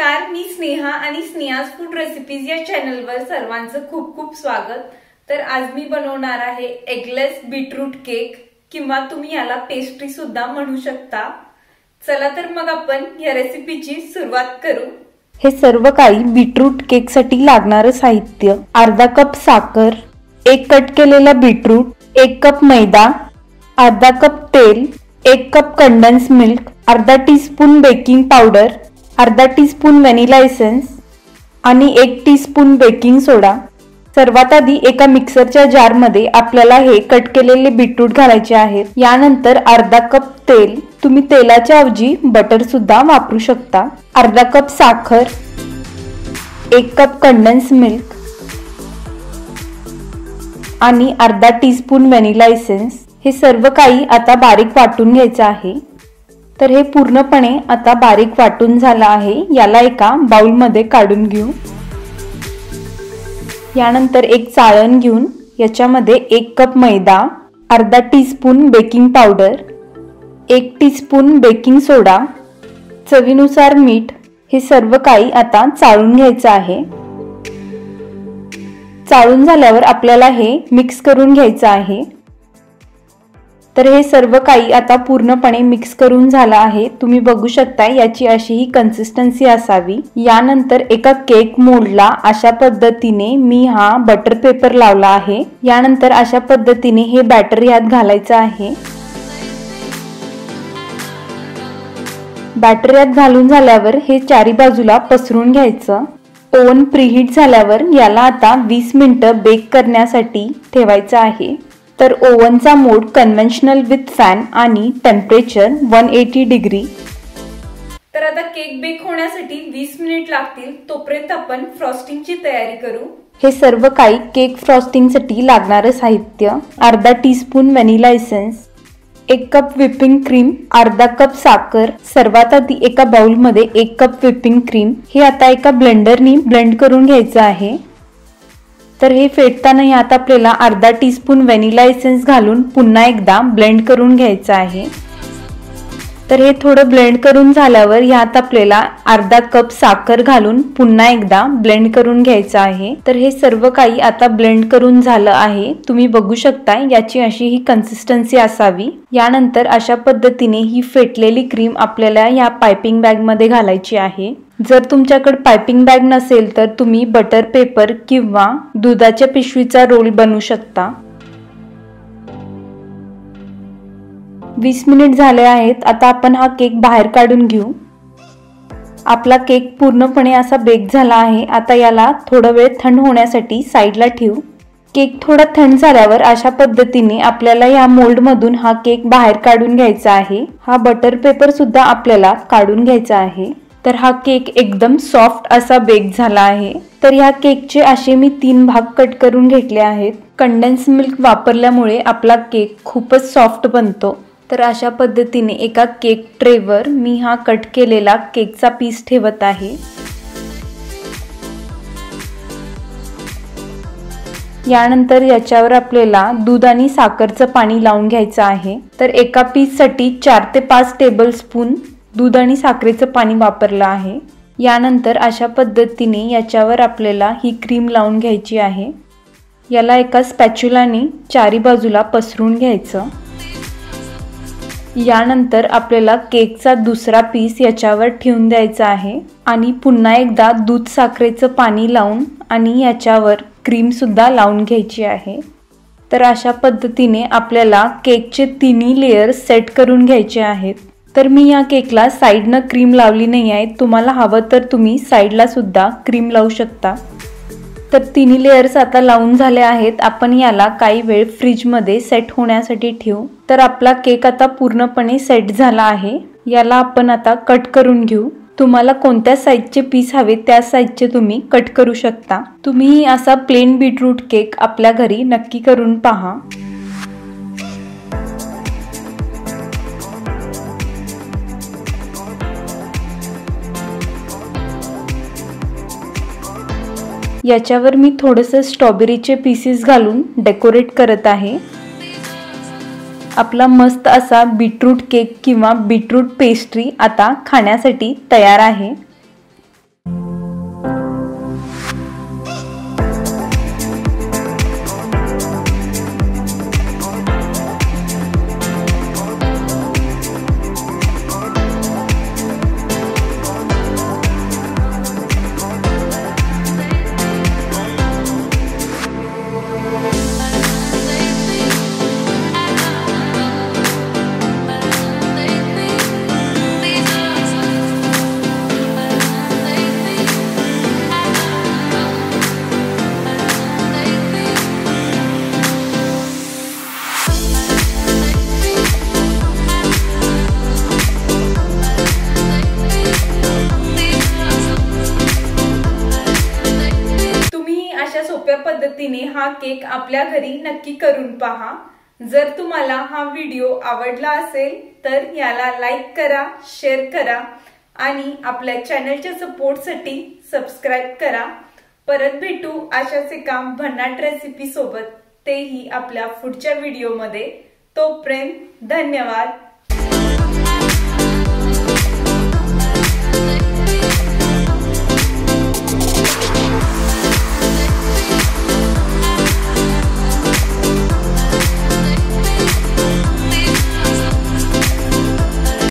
नमस्कार, मी स्नेहा आणि Sneha's food recipes या चॅनलवर सर्वांचं खूप खूप स्वागत। तर आज मी बनवणार आहे एगलेस बीटरूट केक किंवा तुम्ही याला पेस्ट्री सुद्धा म्हणू शकता। चला तर मग आपण या रेसिपीची सुरुवात करू। हे सर्व काही बीटरूट केक साठी लागणारे साहित्य: अर्धा कप साखर, एक कट केलेला बीटरूट, एक कप मैदा, अर्धा कप तेल, एक कप कंडेन्स मिल्क, अर्धा टीस्पून बेकिंग पावडर, अर्धा टीस्पून व्हॅनिला एसेन्स आणि 1 टीस्पून बेकिंग सोडा। सर्वात आधी एका मिक्सरच्या जार मध्ये आपल्याला हे कट केलेले बीटरूट घालायचे आहेत। यानंतर अर्धा कप तेल, तुम्ही तेलाच्या ऐवजी बटर सुद्धा वापरू शकता, अर्धा कप साखर, 1 कप कंडेन्स मिल्क आणि अर्धा टीस्पून व्हॅनिला एसेन्स। हे सर्व काही आता बारीक वाटून घ्यायचं आहे। तर हे पूर्णपणे आता बारीक वाटून झालं आहे। याला एका बाउल मध्ये काढून घेऊ। यानंतर एक चाळण घेऊन याच्यामध्ये 1 कप मैदा, अर्धा teaspoon baking powder, 1 teaspoon baking soda, चवीनुसार मीठ, हे सर्व काही आता चाळून घ्यायचं आहे। चाळून झाल्यावर आपल्याला हे मिक्स करून घ्यायचं आहे। तर हे सर्व काही आता पूर्णपणे मिक्स करून झालं आहे। तुम्ही बघू शकता याची अशी ही कन्सिस्टन्सी असावी। यानंतर एका केक मोल्डला अशा पद्धतीने मी हा बटर पेपर लावला आहे। यानंतर अशा पद्धतीने हे बॅटर यात घालायचं आहे। बॅटर यात घालून झाल्यावर हे चारी बाजूला पसरून घ्यायचं। ओव्हन प्रीहीट झाल्यावर याला आता 20 मिनिटं बेक करण्यासाठी ठेवायचं आहे। तर ओव्हनचा मोड कन्व्हेन्शनल विथ फॅन आणि टेम्परेचर 180 डिग्री। तर आता केक बेक होण्यासाठी 20 मिनिट लागतील, तोपर्यंत आपण फ्रॉस्टिंगची तयारी करू। हे सर्व काही केक फ्रॉस्टिंगसाठी लागणारे साहित्य: अर्धा teaspoon vanilla essence, 1 cup whipping cream, अर्धा कप साखर। सर्वात आधी एका बाउल मध्ये 1 कप व्हिपिंग क्रीम हे आता एका ब्लेंडरनी ब्लेंड करून घ्यायचं आहे। तर हे फेटताना यात आपल्याला अर्धा टीस्पून व्हॅनिला एसेन्स घालून पुन्हा एकदा ब्लेंड करून घ्यायचं आहे। तर हे थोडं ब्लेंड करून झाल्यावर यात आपल्याला अर्धा कप साखर घालून पुन्हा एकदा ब्लेंड करून घ्यायचं आहे। तर हे सर्व काही आता ब्लेंड करून झालं आहे। तुम्ही बघू शकता याची अशी ही कन्सिस्टन्सी असावी। यानंतर अशा पद्धतीने ही फेटलेली क्रीम आपल्याला या पाइपिंग बॅग मध्ये घालायची आहे। जर तुमच्याकडे पाइपिंग बॅग नसेल तर तुम्ही बटर पेपर किंवा दुधाच्या पिशवीचा रोल बनवू शकता। 20 मिनिट झाले आहेत। आता आपण हा केक बाहेर काढून घेऊ। आपला केक पूर्णपणे असा बेक झाला आहे। आता याला थोडा वेळ थंड होण्यासाठी साईडला ठेवू। केक थोडा थंड झाल्यावर अशा पद्धतीने आपल्याला या मोल्ड मधून हा केक बाहेर काढून घ्यायचा आहे। हा बटर पेपर सुद्धा आपल्याला काढून घ्यायचा आहे। तर हा केक एकदम सॉफ्ट असा बेक झाला आहे। तर या केकचे असे मी 3 भाग कट करून घेतले आहेत। कंडेन्स मिल्क वापरल्यामुळे आपला केक खूपच सॉफ्ट बनतो। तर अशा पद्धतीने एका केक ट्रेवर मी हा कट केलेला केकचा पीस ठेवत आहे। यानंतर याच्यावर आपल्याला दूध आणि साखरचं पाणी लावून घ्यायचं आहे। तर एका पीस साठी 4 ते 5 टेबलस्पून दूध आणि साखरेचं पाणी वापरलं आहे। यानंतर अशा पद्धतीने याच्यावर आपल्याला ही क्रीम लावून घ्यायची आहे। याला एका स्पॅच्युलाने चारी बाजूला पसरून घ्यायचं। यानंतर आपल्याला केकचा दुसरा पीस याच्यावर ठेवून द्यायचा आहे आणि पुन्हा एकदा दूध साखरेचं पाणी लावून आणि याच्यावर क्रीम सुद्धा लावून घ्यायची आहे। तर अशा पद्धतीने आपल्याला केकचे तिन्ही लेयर्स सेट करून घ्यायचे आहेत। तर मी या केकला साइडनं क्रीम लावली नाही आहे, तुम्हाला हवं तर तुम्ही साइडला सुद्धा क्रीम लावू शकता। तर तिन्ही लेयर्स आता लावून झाले आहेत। आपण याला काही वेळ फ्रीज मध्ये सेट होण्यासाठी ठेवू। तर आपला केक आता पूर्णपणे सेट झाला आहे। याला आपण आता कट करून घेऊ। तुम्हाला कोणत्या साइजचे पीस हवे त्या साइजचे तुम्ही कट करू शकता। तुम्ही असा प्लेन बीटरूट केक आपल्या घरी नक्की करून पहा। याच्यावर मी थोडेसे स्ट्रॉबेरीचे पीसेस घालून डेकोरेट करत आहे। आपला मस्त असा बीटरूट केक किंवा बीटरूट पेस्ट्री आता खाण्यासाठी तयार आहे। पद्धतीने हा केक आपल्या घरी नक्की करून पहा। जर तुम्हाला हा व्हिडिओ आवडला असेल तर याला लाईक करा, शेअर करा आणि आपल्या चॅनलच्या सपोर्टसाठी सबस्क्राइब करा। परत भेटू अशाच एका भन्नाट रेसिपी सोबत, तेही आपल्या पुढच्या व्हिडिओमध्ये। तोपर्यंत धन्यवाद।